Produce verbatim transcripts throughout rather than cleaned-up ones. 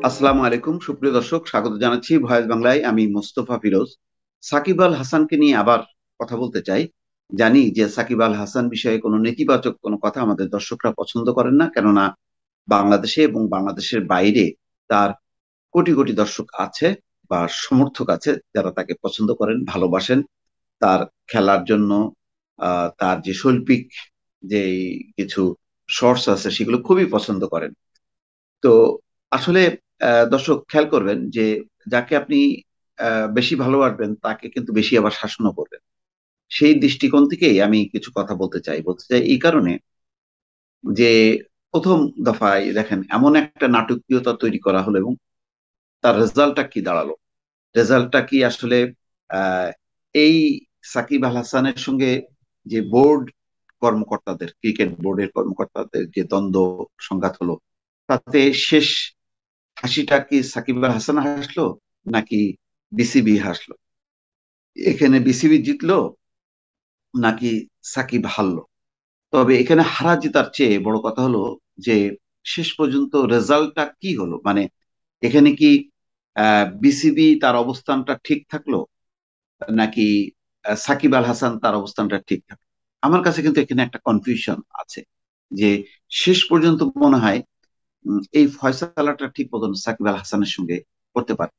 আসসালামু আলাইকুম সুপ্রিয় দর্শক, স্বাগত জানাচ্ছি ভয়েস বাংলায়। আমি মোস্তফা ফিরোজ। সাকিব আল হাসানকে নিয়ে আবার কথা বলতে চাই। জানি যে সাকিব আল হাসান বিষয়ে কোনো নেতিবাচক কোনো কথা আমাদের দর্শকরা পছন্দ করেন না, কেননা বাংলাদেশে এবং বাংলাদেশের বাইরে তার কোটি কোটি দর্শক আছে বা সমর্থক আছে যারা তাকে পছন্দ করেন, ভালোবাসেন। তার খেলার জন্য আহ তার যে শৈল্পিক যে কিছু শর্টস আছে সেগুলো খুবই পছন্দ করেন। তো আসলে আহ, দর্শক খেয়াল করবেন যে যাকে আপনি আহ, বেশি ভালোবাসবেন তাকে কিন্তু বেশি আবার শাসনও করবেন। সেই দৃষ্টিকোণ থেকেই আমি কিছু কথা বলতে চাই বলতে চাই এই কারণে যে প্রথম দফায় দেখেন এমন একটা নাটকীয়তা তৈরি করা হলো এবং তার রেজাল্টটা কি দাঁড়ালো। রেজাল্টটা কি আসলে আহ এই সাকিব আল হাসানের সঙ্গে যে বোর্ড কর্মকর্তাদের, ক্রিকেট বোর্ডের কর্মকর্তাদের যে দ্বন্দ্ব সংঘাত হলো, তাতে শেষ হাসিটা কি সাকিব আল হাসান হাসলো নাকি বিসিবি হাসলো? এখানে বিসিবি জিতলো নাকি সাকিব হারলো? তবে এখানে হারা জেতার চেয়ে বড় কথা হলো যে শেষ পর্যন্ত রেজাল্টটা কি হলো, মানে এখানে কি আহ বিসিবি তার অবস্থানটা ঠিক থাকলো নাকি আহ, সাকিব আল হাসান তার অবস্থানটা ঠিক থাকলো? আমার কাছে কিন্তু এখানে একটা কনফিউশন আছে যে শেষ পর্যন্ত মনে হয় উম, এই ফয়সালাটা ঠিক মতন সাকিব আল হাসানের সঙ্গে করতে পারে।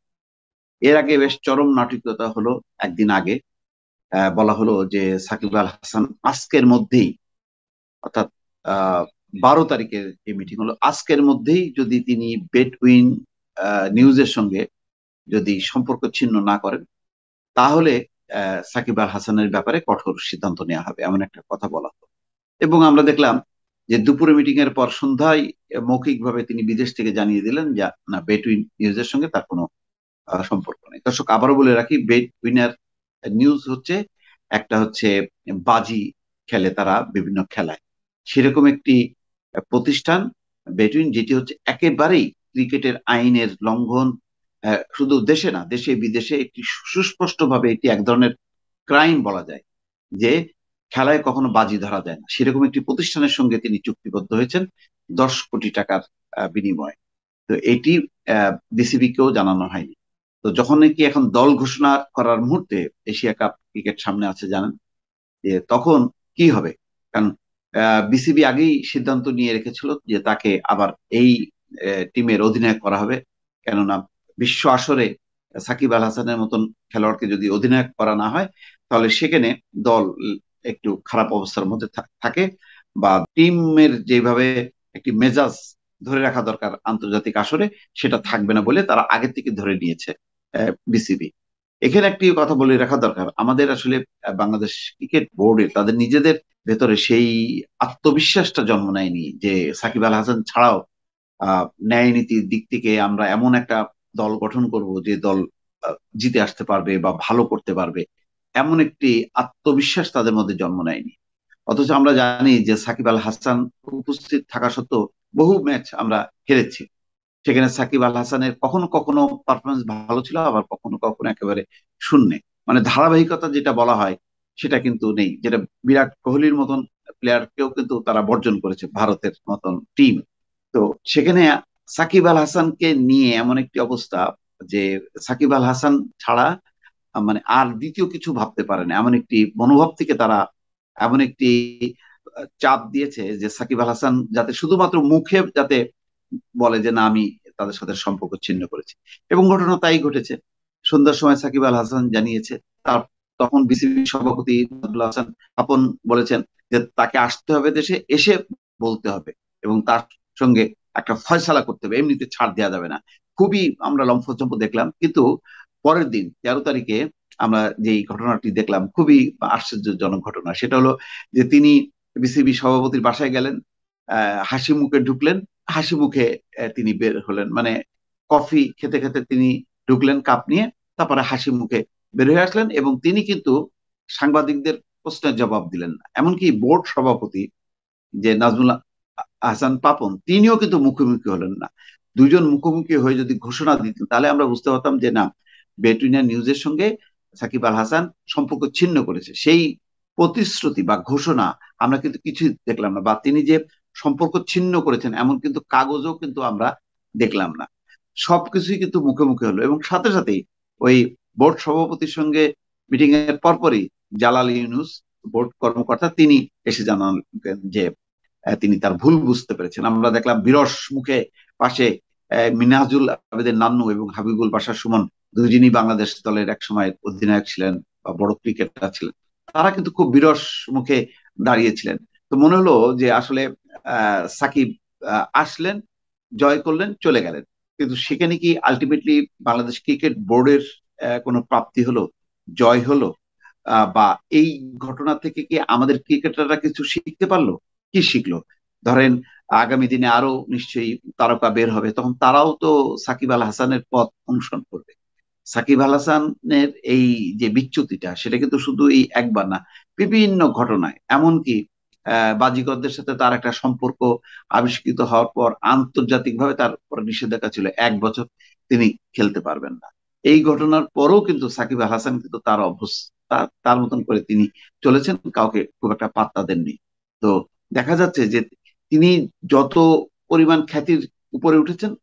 এর আগে বেশ চরম নাটকীয়তা হলো। একদিন আগে আহ, বলা হলো যে সাকিব আল হাসান আজকের মধ্যেই, অর্থাৎ আহ বারো তারিখের যে মিটিং হলো, আজকের মধ্যেই যদি তিনি বেটউইন নিউজের সঙ্গে যদি সম্পর্ক ছিন্ন না করেন তাহলে আহ, সাকিব আল হাসানের ব্যাপারে কঠোর সিদ্ধান্ত নেওয়া হবে, এমন একটা কথা বলা হলো। এবং আমরা দেখলাম যে দুপুরে মিটিং এর পর সন্ধ্যায় মৌখিকভাবে তিনি বিদেশ থেকে জানিয়ে দিলেন যে না, বেটউইন নিউজের সঙ্গে তার কোনো আহ, সম্পর্ক নেই। দর্শক, আবারও বলে রাখি, বেট উইনার নিউজ হচ্ছে একটা হচ্ছে বাজি খেলে তারা বিভিন্ন খেলায়, সেরকম একটি আহ, প্রতিষ্ঠান বেটুইন, যেটি হচ্ছে একেবারেই ক্রিকেটের আইনের লঙ্ঘন। আহ, শুধু দেশে না, দেশে বিদেশে একটি সুস্পষ্ট ভাবে এটি এক ধরনের ক্রাইম বলা যায় যে খেলায় কখনো বাজি ধরা যায় না, সেরকম একটি প্রতিষ্ঠানের সঙ্গে তিনি চুক্তিবদ্ধ হয়েছেন দশ কোটি টাকার আহ, বিনিময়ে। তো এটি বিসিবি কেও জানানো হয়নি। তো যখন নাকি এখন দল ঘোষণা করার মুহূর্তে এশিয়া কাপ ক্রিকেট সামনে আছে জানেন, যে তখন কি হবে। কারণ বিসিবি আগেই সিদ্ধান্ত নিয়ে রেখেছিল যে তাকে আবার এই টিমের অধিনায়ক করা হবে। কেননা বিশ্ব আসরে সাকিব আল হাসানের মতন খেলোয়াড়কে যদি অধিনায়ক করা না হয় তাহলে সেখানে দল একটু খারাপ অবস্থার মধ্যে থা- থাকে, বা টিমের যেভাবে একটি মেজাজ ধরে রাখা দরকার আন্তর্জাতিক আসরে, সেটা থাকবে না বলে তারা আগে থেকে ধরে নিয়েছে বিসিবি। এখানে একটি কথা বলে রাখা দরকার, আমাদের আসলে আহ, বাংলাদেশ ক্রিকেট বোর্ডে তাদের নিজেদের ভেতরে সেই আত্মবিশ্বাসটা জন্ম নেয়নি যে সাকিব আল হাসান ছাড়াও আহ ন্যায় নীতির দিক থেকে আমরা এমন একটা দল গঠন করব যে দল আহ, জিতে আসতে পারবে বা ভালো করতে পারবে, এমন একটি আত্মবিশ্বাস তাদের মধ্যে জন্ম নেয়নি। অথচ আমরা জানি যে সাকিব আল হাসান উপস্থিত থাকা সত্ত্বেও বহু ম্যাচ আমরা হেরেছি। সেখানে সাকিব আল হাসানের কখনো কখনো পারফরমেন্স ভালো ছিল, আবার কখনো কখনো একেবারে শূন্যে, মানে ধারাবাহিকতা যেটা বলা হয় সেটা কিন্তু নেই, যেটা বিরাট কোহলির মতন প্লেয়ারকেও কিন্তু তারা বর্জন করেছে, ভারতের মতন টিম। তো সেখানে সাকিব আল হাসানকে নিয়ে এমন একটি অবস্থা যে সাকিব আল হাসান ছাড়া আহ, মানে আর দ্বিতীয় কিছু ভাবতে পারে না, এমন একটি মনোভাব থেকে তারা এমন একটি আহ, চাপ দিয়েছে যে সাকিব আল হাসান যাতে শুধুমাত্র মুখে যাতে বলে যে না, আমি তাদের সাথে সম্পর্ক ছিন্ন করেছি। এবং ঘটনা তাই ঘটেছে। সন্ধ্যার সময় সাকিব আল হাসান জানিয়েছে, তার তখন বিসিবি সভাপতি আব্দুল হাসান আপন বলেছেন যে তাকে আসতে হবে দেশে, এসে বলতে হবে এবং তার সঙ্গে একটা ফয়সালা করতে হবে, এমনিতে ছাড় দেওয়া যাবে না। খুবই আমরা লম্ফচম্প দেখলাম, কিন্তু পরের দিন তেরো তারিখে আমরা যেই ঘটনাটি দেখলাম খুবই আশ্চর্যজনক ঘটনা, সেটা হলো যে তিনি বিসিবি সভাপতির বাসায় গেলেন, আহ হাসি মুখে ঢুকলেন, হাসি মুখে আহ, তিনি বের হলেন, মানে কফি খেতে খেতে তিনি ঢুকলেন কাপ নিয়ে, তারপরে হাসি মুখে বের হয়ে আসলেন। এবং তিনি কিন্তু সাংবাদিকদের প্রশ্নের জবাব দিলেন না, এমনকি বোর্ড সভাপতি যে নাজমুল আহসান পাপন তিনিও কিন্তু মুখোমুখি হলেন না। দুইজন মুখোমুখি হয়ে যদি ঘোষণা দিতেন তাহলে আমরা বুঝতে পারতাম যে না, বেটুইনা নিউজের সঙ্গে সাকিব আল হাসান সম্পর্ক ছিন্ন করেছে। সেই প্রতিশ্রুতি বা ঘোষণা আমরা কিন্তু কিছুই দেখলাম না, বা তিনি যে সম্পর্ক ছিন্ন করেছেন এমন কিন্তু কাগজও কিন্তু আমরা দেখলাম না। সবকিছুই কিন্তু মুখে মুখে হলো, এবং সাথে সাথেই ওই বোর্ড সভাপতির সঙ্গে মিটিং এর পরপরই জালাল ইউনুস বোর্ড কর্মকর্তা তিনি এসে জানান যে আহ, তিনি তার ভুল বুঝতে পেরেছেন। আমরা দেখলাম বিরস মুখে পাশে আহ, মিনহাজুল আবেদের নান্নু এবং হাবিবুল বাশার সুমন, দুজনই বাংলাদেশ দলের এক সময় অধিনায়ক ছিলেন বা বড় ক্রিকেটার ছিলেন, তারা কিন্তু খুব বিরস মুখে দাঁড়িয়েছিলেন। তো মনে হলো যে আসলে আহ সাকিব আহ, আসলেন, জয় করলেন, চলে গেলেন, কিন্তু সেখানে কি আলটিমেটলি বাংলাদেশ ক্রিকেট বোর্ডের আহ, কোনো প্রাপ্তি হলো, জয় হলো? আহ, বা এই ঘটনা থেকে কি আমাদের ক্রিকেটাররা কিছু শিখতে পারলো? কি শিখলো? ধরেন আগামী দিনে আরো নিশ্চয়ই তারকা বের হবে, তখন তারাও তো সাকিব আল হাসানের পথ অনুসরণ করবে। সাকিব আল হাসানের এই যে বিচ্যুতিটা, সেটা কিন্তু শুধু এই একবার না, বিভিন্ন ঘটনায়, এমনকি আহ বাজিগরদের সাথে তার একটা সম্পর্ক আবিষ্কৃত হওয়ার পর আন্তর্জাতিকভাবে তার উপর নিষেধাজ্ঞা ছিল, এক বছর তিনি খেলতে পারবেন না। এই ঘটনার পরেও কিন্তু সাকিব আল হাসান কিন্তু তার অবস্থা তার মতন করে তিনি চলেছেন, কাউকে খুব একটা পাত্তা দেননি। তো দেখা যাচ্ছে যে তিনি যত পরিমাণ খ্যাতির উপরে উঠেছেন,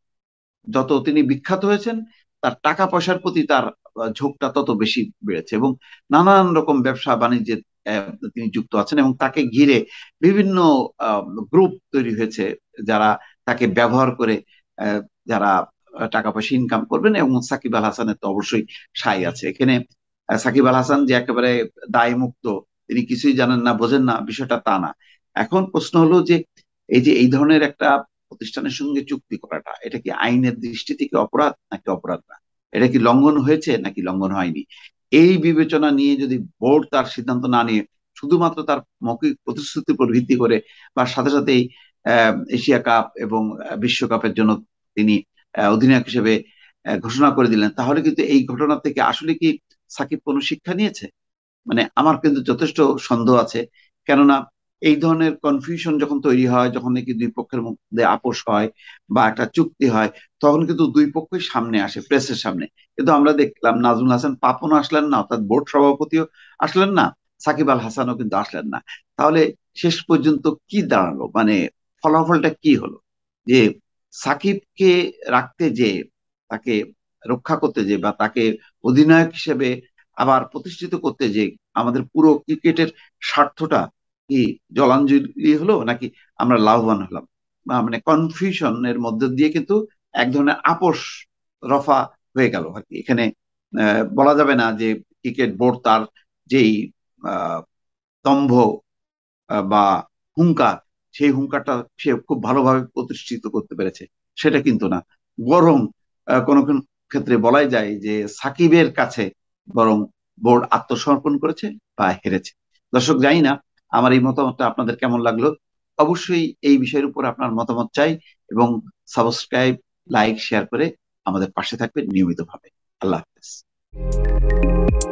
যত তিনি বিখ্যাত হয়েছেন, তার টাকা পয়সার প্রতি তার আহ, ঝোঁকটা তত বেশি বেড়েছে, এবং নানান রকম ব্যবসা বাণিজ্যে আহ, তিনি যুক্ত আছেন, এবং তাকে ঘিরে বিভিন্ন গ্রুপ তৈরি হয়েছে যারা তাকে ব্যবহার করে আহ, যারা আহ, টাকা পয়সা ইনকাম করবেন, এবং সাকিব আল হাসানের তো অবশ্যই সাই আছে এখানে। আহ, সাকিব আল হাসান যে একেবারে দায় মুক্ত, তিনি কিছুই জানেন না বোঝেন না, বিষয়টা তা না। এখন প্রশ্ন হলো যে এই যে এই ধরনের একটা প্রতিষ্ঠানের সঙ্গে চুক্তি করাটা, এটা কি আইনের দৃষ্টি থেকে অপরাধ নাকি অপরাধ না? এটা কি লঙ্ঘন হয়েছে নাকি লঙ্ঘন হয়নি? এই বিবেচনা নিয়ে যদি বোর্ড তার সিদ্ধান্ত না নিয়ে শুধুমাত্র তার মৌখিক প্রতিশ্রুতির উপর ভিত্তি করে, বা সাথে সাথেই আহ, এশিয়া কাপ এবং আহ, বিশ্বকাপের জন্য তিনি আহ, অধিনায়ক হিসেবে আহ, ঘোষণা করে দিলেন, তাহলে কিন্তু এই ঘটনা থেকে আসলে কি সাকিব কোনো শিক্ষা নিয়েছে? মানে আমার কিন্তু যথেষ্ট সন্দেহ আছে। কেননা এই ধরনের কনফিউশন যখন তৈরি হয়, যখন নাকি দুই পক্ষের মধ্যে আপোষ হয় বা একটা চুক্তি হয়, তখন কিন্তু দুই পক্ষই সামনে আসে, প্রেসের সামনে। কিন্তু আমরা দেখলাম নাজমুল হাসান পাপনও আসলেন না, অর্থাৎ বোর্ড সভাপতিও আসলেন না, সাকিব আল হাসানও কিন্তু আসলেন না। তাহলে শেষ পর্যন্ত কি দাঁড়ালো, মানে ফলাফলটা কি হলো? যে সাকিবকে রাখতে যে, তাকে রক্ষা করতে যে, বা তাকে অধিনায়ক হিসেবে আবার প্রতিষ্ঠিত করতে যে আমাদের পুরো ক্রিকেটের স্বার্থটা কি জলাঞ্জলি হলো, নাকি আমরা লাভবান হলাম? বা মানে কনফিউশনের মধ্যে দিয়ে কিন্তু এক ধরনের আপোষ রফা হয়ে গেল আর কি এখানে। আহ, বলা যাবে না যে ক্রিকেট বোর্ড তার যেই আহ, দম্ভ আহ, বা হুঙ্কার, সেই হুঙ্কারটা সে খুব ভালোভাবে প্রতিষ্ঠিত করতে পেরেছে, সেটা কিন্তু না। বরং আহ, কোনো কোনো ক্ষেত্রে বলাই যায় যে সাকিবের কাছে বরং বোর্ড আত্মসমর্পণ করেছে বা হেরেছে। দর্শক, জানি না আমার এই মতামতটা আপনাদের কেমন লাগলো। অবশ্যই এই বিষয়ের উপর আপনার মতামত চাই, এবং সাবস্ক্রাইব, লাইক, শেয়ার করে আমাদের পাশে থাকবেন নিয়মিতভাবে। আল্লাহ হাফেজ।